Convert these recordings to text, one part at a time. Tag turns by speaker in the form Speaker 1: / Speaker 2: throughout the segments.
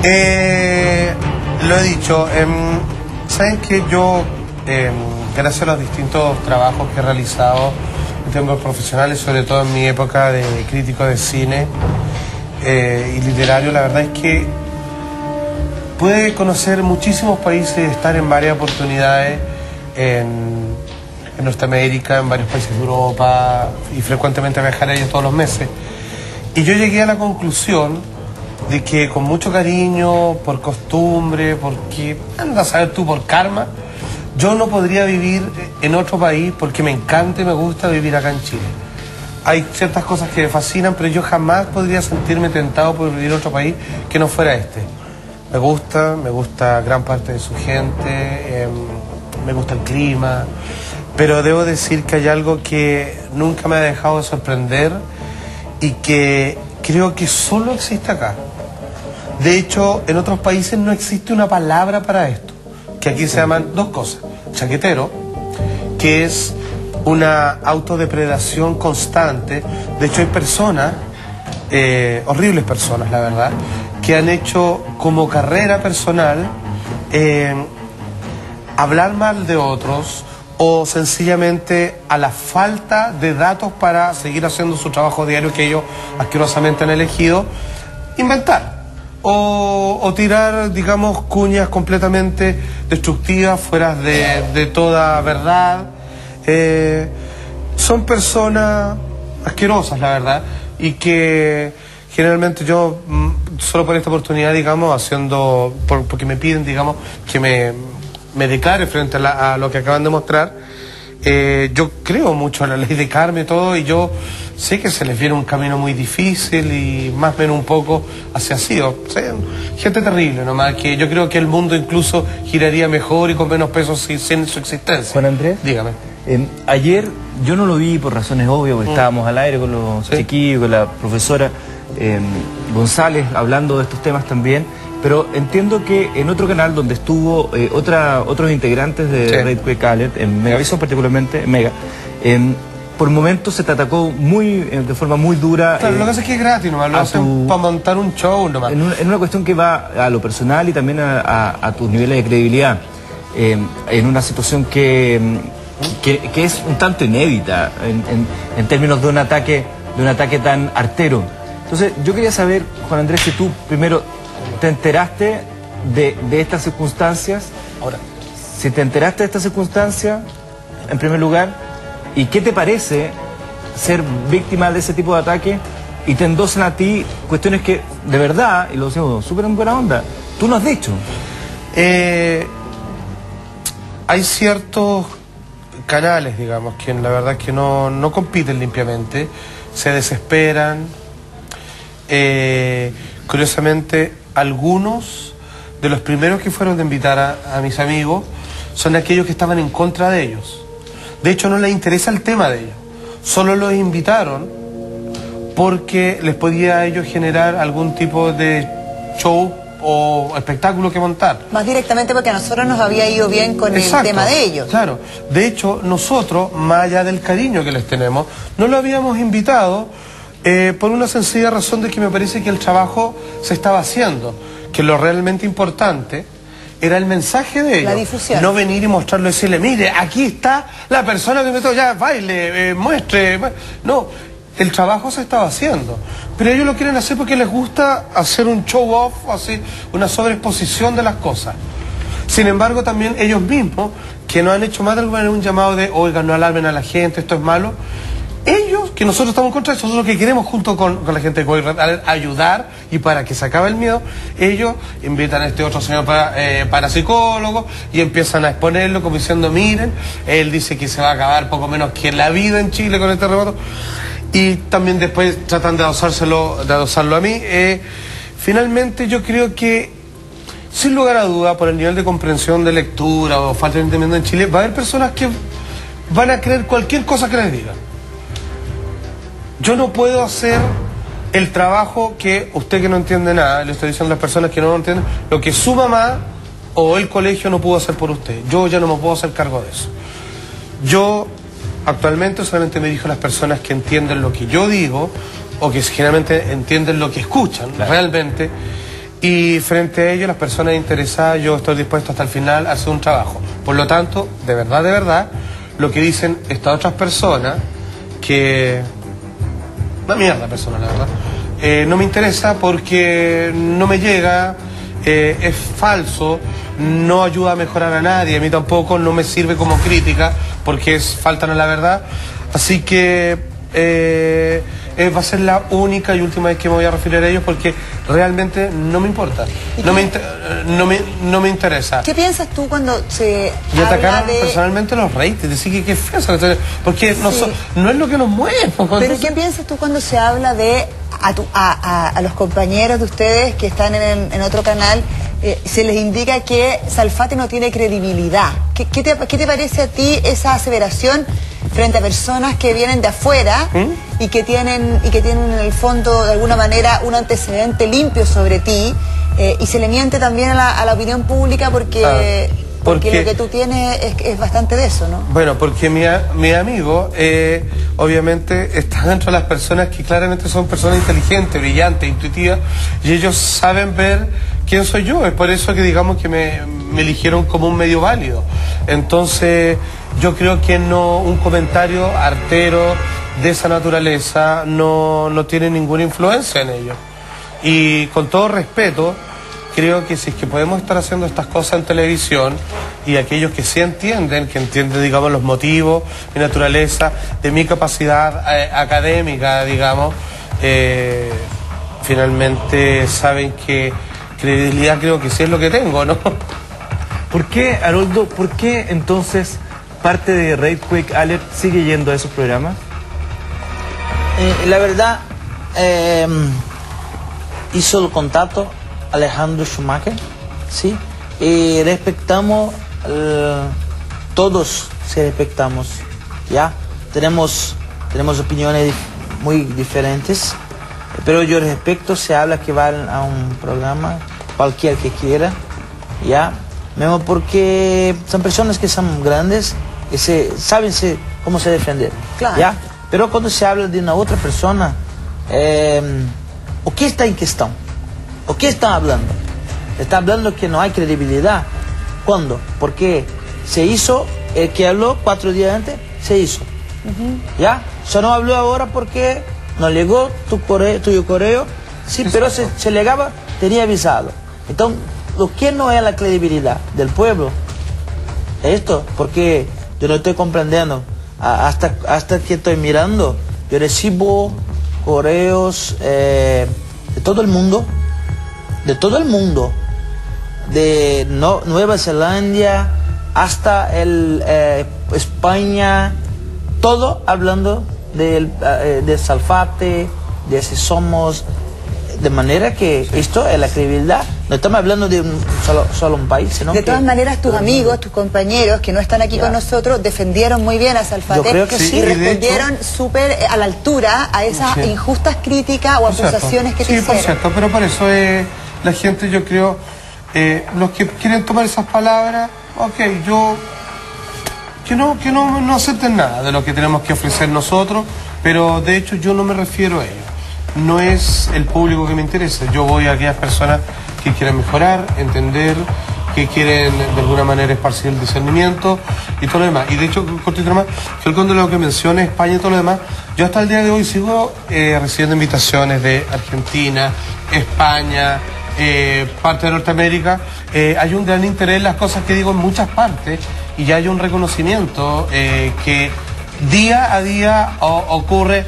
Speaker 1: Lo he dicho, saben que yo, gracias a los distintos trabajos que he realizado en términos profesionales, sobre todo en mi época de crítico de cine y literario, la verdad es que pude conocer muchísimos países, estar en varias oportunidades en Norteamérica, en varios países de Europa, y frecuentemente viajar a ellos todos los meses. Y yo llegué a la conclusión de que con mucho cariño, por costumbre, porque anda a saber tú, por karma, yo no podría vivir en otro país porque me encanta y me gusta vivir acá en Chile. Hay ciertas cosas que me fascinan, pero yo jamás podría sentirme tentado por vivir en otro país que no fuera este. Me gusta gran parte de su gente, me gusta el clima, pero debo decir que hay algo que nunca me ha dejado de sorprender y que creo que solo existe acá. De hecho, en otros países no existe una palabra para esto, que aquí se llaman dos cosas: chaquetero, que es una autodepredación constante. De hecho, hay personas, horribles personas, la verdad, que han hecho como carrera personal hablar mal de otros, o sencillamente a la falta de datos para seguir haciendo su trabajo diario que ellos asquerosamente han elegido, inventar o tirar, digamos, cuñas completamente destructivas, fuera de toda verdad. Son personas asquerosas, la verdad, y que generalmente yo, solo por esta oportunidad, digamos, porque me piden, digamos, que me declare frente a lo que acaban de mostrar. Yo creo mucho en la ley de karma y todo, y yo sé que se les viene un camino muy difícil y más o menos un poco hacia así. O sea, gente terrible nomás, que yo creo que el mundo incluso giraría mejor y con menos peso sin su existencia.
Speaker 2: Juan Andrés,
Speaker 1: dígame.
Speaker 2: Ayer yo no lo vi por razones obvias, porque estábamos al aire con los chiquillos, con la profesora González hablando de estos temas también. Pero entiendo que en otro canal donde estuvo otros integrantes de Red Quick Alert, en Megavisión particularmente, Mega, por momentos se te atacó de forma muy dura.
Speaker 1: Claro, lo que pasa es que es gratis nomás, lo hacen para montar un show nomás.
Speaker 2: En una cuestión que va a lo personal y también a tus niveles de credibilidad, en una situación que es un tanto inédita en términos de un ataque tan artero. Entonces, yo quería saber, Juan Andrés, si tú primero ¿te enteraste de estas circunstancias?
Speaker 1: Ahora,
Speaker 2: si te enteraste de estas circunstancias, en primer lugar, ¿y qué te parece ser víctima de ese tipo de ataque? Y te endosan a ti cuestiones que, de verdad, y lo decimos súper en buena onda, tú no has dicho.
Speaker 1: Hay ciertos canales, digamos, que la verdad es que no compiten limpiamente, se desesperan. Curiosamente, algunos de los primeros que fueron de invitar a mis amigos son aquellos que estaban en contra de ellos. De hecho, no les interesa el tema de ellos, solo los invitaron porque les podía a ellos generar algún tipo de show o espectáculo que montar. Más directamente porque a nosotros nos había ido bien con el tema de ellos. Claro, de hecho, nosotros, más allá del cariño que les tenemos, no lo habíamos invitado por una sencilla razón de que me parece que el trabajo se estaba haciendo, que lo realmente importante era el mensaje de ellos. La difusión. No venir y mostrarlo y decirle, mire, aquí está la persona que me tocó, ya, baile, muestre. No, el trabajo se estaba haciendo. Pero ellos lo quieren hacer porque les gusta hacer un show off, así, una sobreexposición de las cosas. Sin embargo, también ellos mismos, que nos han hecho más de alguna manera un llamado de, oigan, no alarmen a la gente, esto es malo. Ellos, que nosotros estamos en contra de eso, nosotros lo que queremos junto con la gente de Quick Alert ayudar y para que se acabe el miedo, ellos invitan a este otro señor parapsicólogo y empiezan a exponerlo como diciendo, miren, él dice que se va a acabar poco menos que la vida en Chile con el terremoto, y también después tratan de adosarlo a mí. Finalmente yo creo que, sin lugar a duda, por el nivel de comprensión de lectura o falta de entendimiento en Chile, va a haber personas que van a creer cualquier cosa que les digan. Yo no puedo hacer el trabajo que usted, que no entiende nada, le estoy diciendo a las personas que no lo entienden, lo que su mamá o el colegio no pudo hacer por usted. Yo ya no me puedo hacer cargo de eso. Yo actualmente solamente me dirijo a las personas que entienden lo que yo digo o que generalmente entienden lo que escuchan, realmente. Y frente a ello, las personas interesadas, yo estoy dispuesto hasta el final a hacer un trabajo. Por lo tanto, de verdad, lo que dicen estas otras personas, que... Una mierda persona, la verdad. No me interesa porque no me llega, es falso, no ayuda a mejorar a nadie, a mí tampoco, no me sirve como crítica porque faltan a la verdad. Así que va a ser la única y última vez que me voy a referir a ellos porque realmente no me importa, no me interesa.
Speaker 3: ¿Qué piensas tú cuando se
Speaker 1: y atacar
Speaker 3: habla de...
Speaker 1: personalmente los ratings, decir que qué feo, porque no es lo que nos mueve.
Speaker 3: Pero ¿qué piensas tú cuando se habla de a los compañeros de ustedes que están en otro canal, se les indica que Salfate no tiene credibilidad? ¿Qué te parece a ti esa aseveración frente a personas que vienen de afuera y que tienen en el fondo de alguna manera un antecedente limpio sobre ti, y se le miente también a la opinión pública porque lo que tú tienes es bastante de eso, ¿no? Bueno, porque mi amigo obviamente está dentro de las personas que claramente son personas inteligentes, brillantes, intuitivas, y ellos saben ver quién soy yo. Es por eso que digamos que me eligieron como un medio válido. Entonces yo creo que un comentario artero de esa naturaleza no tiene ninguna influencia en ellos. Y con todo respeto, creo que si es que podemos estar haciendo estas cosas en televisión, y aquellos que sí entienden, digamos, los motivos, mi naturaleza, de mi capacidad académica, digamos, finalmente saben que credibilidad creo que sí es lo que tengo, ¿no?
Speaker 2: ¿Por qué, Haroldo, entonces parte de Rate Quick Alert sigue yendo a esos programas?
Speaker 4: La verdad, hizo el contacto Alejandro Schumacher, ¿sí? Y respetamos, todos se respetamos, ¿ya? Tenemos opiniones muy diferentes, pero yo respeto, se habla que van a un programa, cualquier que quiera, ¿ya? Mismo porque son personas que son grandes, que saben cómo se defender,
Speaker 3: claro.
Speaker 4: ¿ya? Pero cuando se habla de una otra persona, ¿o qué está en cuestión? ¿O qué están hablando? Está hablando que no hay credibilidad. ¿Cuándo? Porque se hizo, el que habló 4 días antes, se hizo. ¿Ya? Solo no habló ahora porque no llegó tuyo correo. Sí, pero se llegaba, tenía avisado. Entonces, lo que no es la credibilidad del pueblo, esto, porque yo no estoy comprendiendo. Hasta que estoy mirando, yo recibo correos de todo el mundo, de Nueva Zelanda hasta España, todo hablando de Salfate, de si somos, de manera que esto es la credibilidad. No estamos hablando de solo un país, sino
Speaker 3: de todas maneras, tus amigos, tus compañeros que no están aquí con nosotros defendieron muy bien a Salfate.
Speaker 4: Yo creo que sí.
Speaker 3: Y respondieron súper a la altura a esas injustas críticas o acusaciones que te hicieron.
Speaker 1: Sí, por cierto, pero por eso la gente, yo creo, los que quieren tomar esas palabras, que no acepten nada de lo que tenemos que ofrecer nosotros, pero de hecho yo no me refiero a ellos. No es el público que me interesa. Yo voy a aquellas personas que quieren mejorar, entender, que quieren de alguna manera esparcir el discernimiento y todo lo demás. Y de hecho, cortito más, que el de lo que menciona España y todo lo demás, yo hasta el día de hoy sigo recibiendo invitaciones de Argentina, España, parte de Norteamérica. Hay un gran interés en las cosas que digo en muchas partes y ya hay un reconocimiento que día a día ocurre.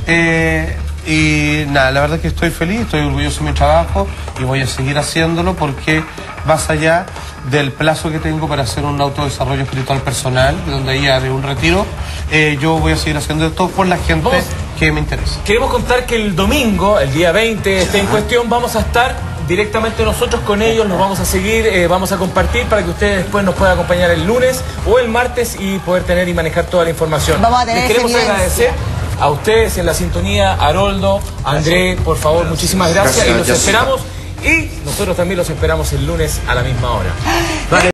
Speaker 1: Y nada, la verdad es que estoy feliz, estoy orgulloso de mi trabajo y voy a seguir haciéndolo porque más allá del plazo que tengo para hacer un autodesarrollo espiritual personal, donde ahí haré un retiro, yo voy a seguir haciendo esto por la gente que me interesa.
Speaker 5: Queremos contar que el domingo, el día 20, está en cuestión, vamos a estar directamente nosotros con ellos, nos vamos a seguir, vamos a compartir para que ustedes después nos puedan acompañar el lunes o el martes y poder tener y manejar toda la información.
Speaker 3: Vamos a tener
Speaker 5: Les queremos agradecer a ustedes en la sintonía, Haroldo, André, por favor, muchísimas gracias y los esperamos, y nosotros también los esperamos el lunes a la misma hora.